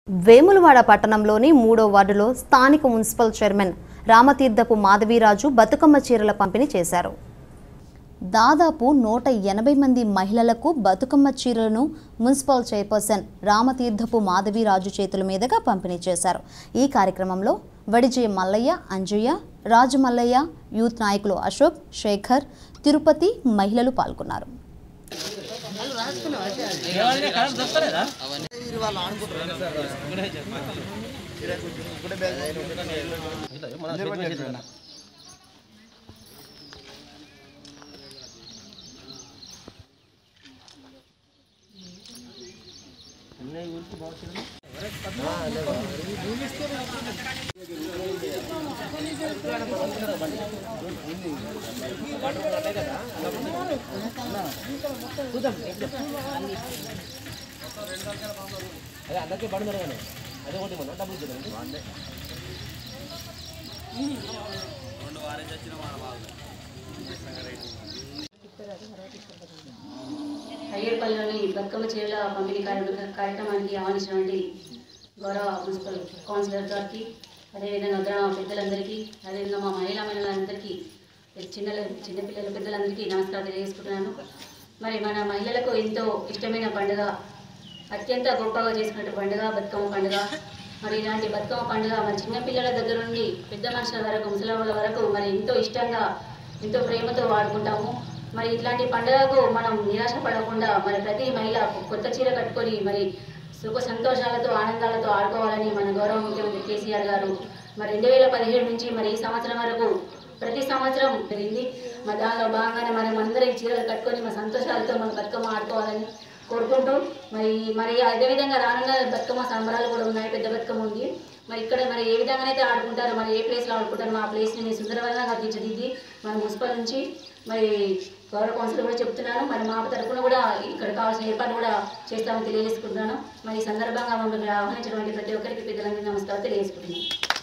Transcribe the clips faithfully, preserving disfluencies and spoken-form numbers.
వేములవాడ పట్టణంలోని మూడో వార్డులో స్థానిక మున్సిపల్ చైర్మన్ రామతీర్థపు మాధవీరాజు బతుకమ్మ చీరల పంపిణీ చేశారు. దాదాపు నూట ఎనభై మంది మహిళలకు బతుకమ్మ చీరలను మున్సిపల్ చైర్పర్సన్ రామతీర్థపు మాధవీరాజు చేతుల మీదుగా పంపిణీ చేశారు. ఈ కార్యక్రమంలో వడిజే మల్లయ్య, అంజయ్య, రాజు మల్లయ్య, యూత్ నాయకులు అశోక్, శేఖర్, తిరుపతి మహిళలు పాల్గొన్నారు. అదే అందరికీ పడి మరి అదే ఒకటి మన డబ్బులు ఇచ్చేదండి రెండు వారేజ్ వచ్చిన హయ్యర్పల్లిలోని బతుకమ్మ చీరల పంపిణీ కార్యక్రమానికి ఆహ్వానించినటువంటి గౌరవ మున్సిపల్ కౌన్సిలర్ గారికి, అదేవిధంగా గ్రామ పెద్దలందరికీ, అదేవిధంగా మా మహిళా మహిళలందరికీ, చిన్న చిన్నపిల్లల పెద్దలందరికీ నమస్కారం తెలియజేసుకుంటున్నాను. మరి మన మహిళలకు ఎంతో ఇష్టమైన పండుగ, అత్యంత గొప్పగా చేసుకునే పండుగ బతుకమ్మ పండుగ. మరి ఇలాంటి బతుకమ్మ పండుగ మరి చిన్నపిల్లల దగ్గర నుండి పెద్ద మనుషుల వరకు, ముసలి వరకు మరి ఎంతో ఇష్టంగా, ఎంతో ప్రేమతో వాడుకుంటాము. మరి ఇట్లాంటి పండుగకు మనం నిరాశ పడకుండా మరి ప్రతి మహిళ కొత్త చీర కట్టుకొని మరి సుఖ సంతోషాలతో ఆనందాలతో ఆడుకోవాలని మన గౌరవ ముఖ్యమంత్రి కేసీఆర్ గారు మరి రెండు వేల పదిహేడు నుంచి మరి ఈ సంవత్సరం వరకు ప్రతి సంవత్సరం జరిగింది. మరి దానిలో భాగంగానే మనం అందరం చీరలు కట్టుకొని మన సంతోషాలతో మన బతుకమ్మ ఆడుకోవాలని కోరుకుంటూ మరి మరి అదేవిధంగా రానున్న బతుకమ్మ సంబరాలు కూడా ఉన్నాయి. పెద్ద బతుకమ్మ ఉంది. మరి ఇక్కడ మరి ఏ విధంగానైతే ఆడుకుంటారో, మరి ఏ ప్లేస్లో ఆడుకుంటారో మా ప్లేస్ని సుందరవనంగా తీర్చిదిద్ది మన మున్సిపల్ నుంచి మరి గౌరవ కౌన్సిలర్ కూడా చెప్తున్నాను. మరి మా తరఫున కూడా ఇక్కడ కావాల్సిన ఏర్పాటు కూడా చేస్తామని తెలియజేసుకుంటున్నాను. మరి ఈ సందర్భంగా మమ్మల్ని ఆహ్వానించినటువంటి ప్రతి ఒక్కరికి పెద్దలందరికీ నమస్కారం తెలియజేసుకుంటున్నాను.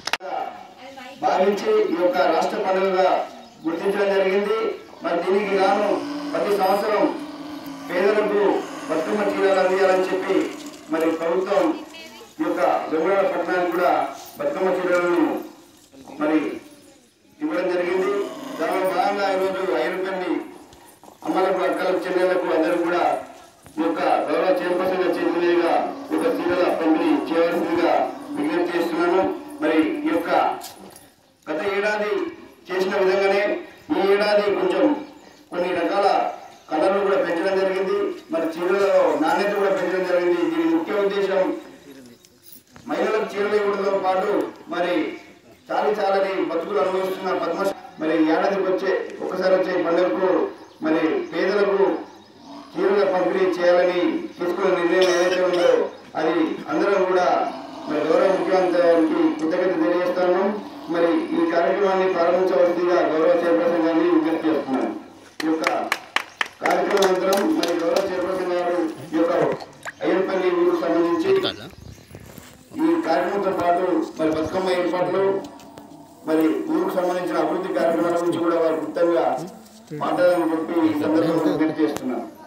భావించి ఈ యొక్క రాష్ట్ర పండుగగా గుర్తించడం జరిగింది. మరి దీనికి గాను ప్రతి సంవత్సరం పేదలకు బతుకమ్మ చీరలు అందించాలని చెప్పి మరి ప్రభుత్వం ఈ యొక్క వేములవాడ పట్టణానికి కూడా బతుకమ్మ చీరలను మరి ఇవ్వడం జరిగింది. దానిలో భాగంగా ఈరోజు ఐరుపల్లి అమ్మలకు, అక్కలకు, చెల్లెలకు అందరూ కూడా ఈ యొక్క గౌరవ చైర్పర్సన్ చేతుల మీదుగా ఈ యొక్క చీరల పంపిణీ చేయవలసిందిగా విజ్ఞప్తి చేస్తున్నాను. మరి ఈ యొక్క గత ఏడాది చేసిన విధంగానే ఈ ఏడాది కొంచెం కొన్ని రకాల కలర్లు కూడా పెంచడం జరిగింది. మరి చీరలలో నాణ్యత కూడా పెంచడం జరిగింది. దీని ముఖ్య ఉద్దేశం మహిళలకు చీరలు ఇవ్వడంతో పాటు మరి చాలి చాలని బతుకులు అనుభవిస్తున్న పద్మ మరి ఏడాదికి వచ్చే ఒక్కసారి వచ్చే పండుగకు మరి పేదలకు చీరల పంపిణీ చేయాలని తీసుకున్న నిర్ణయం ఏదైతే ఉందో అది అందరం కూడా మరి గౌరవ ముఖ్యమంత్రి గారికి కృతజ్ఞత తెలియజేస్తాను. మరి ఈ కార్యక్రమాన్ని ప్రారంభించవలసిందిగా గౌరవ చైర్పర్సన్ గారిని విజ్ఞప్తి చేస్తున్నాను. ఈ యొక్క కార్యక్రమం అనంతరం మరి గౌరవ చైర్పర్సన్ గారు ఈ యొక్క అయ్యపల్లి ఊరుకు సంబంధించి ఈ కార్యక్రమంతో పాటు మరి బతుకమ్మ ఏర్పాట్లు, మరి ఊరుకు సంబంధించిన అభివృద్ధి కార్యక్రమాల గురించి కూడా వారు గుర్తంగా మాట్లాడాలని చెప్పి ఈ సందర్భంగా విజ్ఞప్తి చేస్తున్నాను.